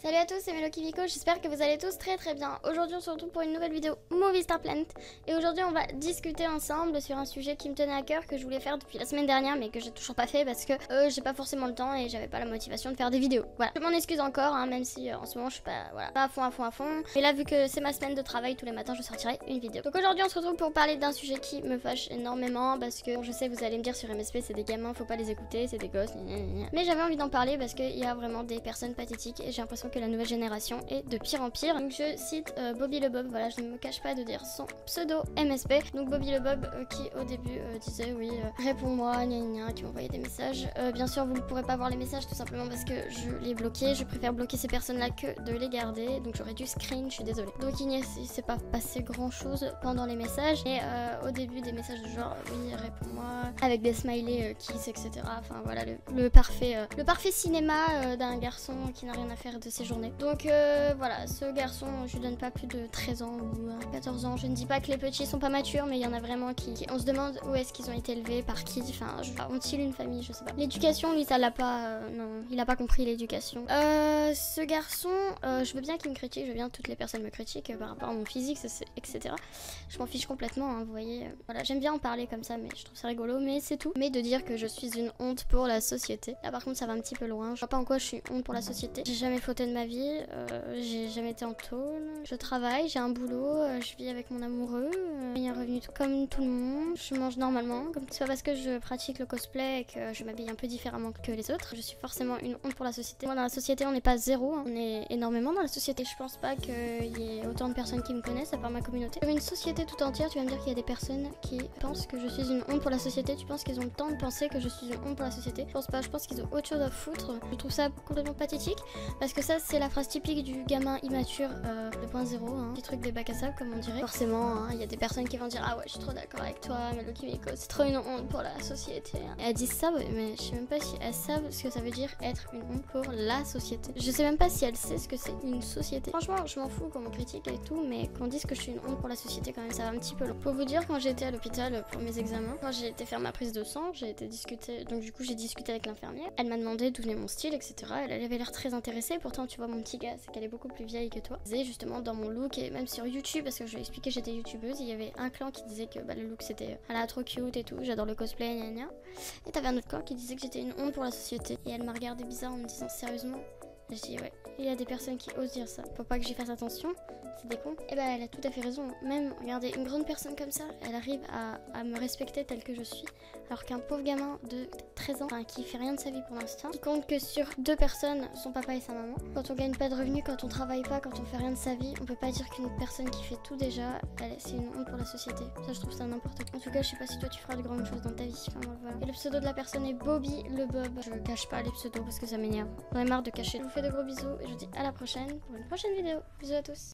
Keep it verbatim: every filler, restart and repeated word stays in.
Salut à tous, c'est Melo Kimiko, j'espère que vous allez tous très très bien. Aujourd'hui on se retrouve pour une nouvelle vidéo Movie Star Planet. Et aujourd'hui on va discuter ensemble sur un sujet qui me tenait à cœur, que je voulais faire depuis la semaine dernière mais que j'ai toujours pas fait parce que euh, j'ai pas forcément le temps et j'avais pas la motivation de faire des vidéos. Voilà, je m'en excuse encore, hein, même si euh, en ce moment je suis pas, voilà, pas à fond à fond à fond. Et là vu que c'est ma semaine de travail, tous les matins je sortirai une vidéo. Donc aujourd'hui on se retrouve pour parler d'un sujet qui me fâche énormément parce que bon, je sais vous allez me dire sur M S P c'est des gamins, faut pas les écouter, c'est des gosses, gna gna gna. Mais j'avais envie d'en parler parce qu'il y a vraiment des personnes pathétiques et j'ai l'impression que la nouvelle génération est de pire en pire. Donc je cite euh, Bobby le Bob, voilà, je ne me cache pas de dire son pseudo M S P. Donc Bobby le Bob euh, qui au début euh, disait oui euh, réponds-moi, gna gna, qui m'envoyait des messages. Euh, bien sûr vous ne pourrez pas voir les messages tout simplement parce que je les bloqué. Je préfère bloquer ces personnes là que de les garder. Donc j'aurais dû screen, je suis désolée. Donc il ne s'est pas passé grand chose pendant les messages. Et euh, au début des messages de genre oui réponds-moi avec des smileys euh, kiss etc. Enfin voilà le, le parfait euh, le parfait cinéma euh, d'un garçon qui n'a rien à faire de ses journées. Donc euh, voilà, ce garçon, je lui donne pas plus de treize ans ou euh, quatorze ans. Je ne dis pas que les petits sont pas matures, mais il y en a vraiment qui, qui... On se demande où est-ce qu'ils ont été élevés, par qui, enfin, je... ont-ils une famille, je sais pas. L'éducation, lui, ça l'a pas, euh, non, il a pas compris l'éducation. Euh, ce garçon, euh, je veux bien qu'il me critique, je veux bien que toutes les personnes me critiquent euh, par rapport à mon physique, ça, et cetera. Je m'en fiche complètement, hein, vous voyez. Euh, voilà, j'aime bien en parler comme ça, mais je trouve ça rigolo, mais c'est tout. Mais de dire que je suis une honte pour la société. Là, par contre, ça va un petit peu loin. Je vois pas en quoi je suis honte pour la société. J'ai jamais fauté de ma vie. Euh, j'ai jamais été en tôle. Je travaille, j'ai un boulot, euh, je vis avec mon amoureux. Euh, il y a un revenu tout comme tout le monde. Je mange normalement. Comme c'est pas parce que je pratique le cosplay et que je m'habille un peu différemment que les autres. Je suis forcément une honte pour la société. Moi, dans la société, on n'est pas zéro. Hein. On est énormément dans la société. Je pense pas qu'il y ait autant de personnes qui me connaissent à part ma communauté. Comme une société tout entière, tu vas me dire qu'il y a des personnes qui pensent que je suis une honte pour la société. Tu penses qu'ils ont le temps de penser que je suis une honte pour la société? Je pense pas. Je pense qu'ils ont autre chose à foutre. Je trouve ça complètement pathétique parce que ça, c'est la phrase typique du gamin immature euh, deux point zéro, hein. Petit truc des bacs à sable comme on dirait. Forcément, il hein, y a des personnes qui vont dire ah ouais je suis trop d'accord avec toi, Melo Kimiko, c'est trop une honte pour la société. Hein. Et elles disent ça, mais je sais même pas si elles savent ce que ça veut dire être une honte pour la société. Je sais même pas si elles savent ce que c'est une société. Franchement, je m'en fous qu'on me critique et tout, mais qu'on dise que je suis une honte pour la société quand même, ça va un petit peu long. Pour vous dire, quand j'étais à l'hôpital pour mes examens, quand j'ai été faire ma prise de sang, j'ai été discuter, donc du coup j'ai discuté avec l'infirmière. Elle m'a demandé d'où venait mon style, et cetera. Elle, elle avait l'air très intéressée. Pourtant, tu vois, mon petit gars, c'est qu'elle est beaucoup plus vieille que toi. Et justement dans mon look et même sur YouTube, parce que je lui ai expliqué que j'étais youtubeuse, il y avait un clan qui disait que bah, le look c'était elle a trop cute et tout, j'adore le cosplay, gna gna. Et t'avais un autre clan qui disait que j'étais une honte pour la société. Et elle m'a regardé bizarre en me disant sérieusement. Et je dis ouais, il y a des personnes qui osent dire ça. Faut pas que j'y fasse attention, c'est des cons. Et bah elle a tout à fait raison. Même, regardez, une grande personne comme ça, elle arrive à, à me respecter telle que je suis. Alors qu'un pauvre gamin de treize ans, enfin, qui fait rien de sa vie pour l'instant, qui compte que sur deux personnes, son papa et sa maman. Quand on gagne pas de revenus, quand on travaille pas, quand on fait rien de sa vie, on peut pas dire qu'une personne qui fait tout déjà, c'est une honte pour la société. Ça je trouve ça n'importe quoi. En tout cas je sais pas si toi tu feras de grandes choses dans ta vie. Enfin, voilà. Et le pseudo de la personne est Bobby le Bob. Je cache pas les pseudos parce que ça m'énerve. J'en ai marre de cacher. Je vous fais de gros bisous et je vous dis à la prochaine pour une prochaine vidéo. Bisous à tous.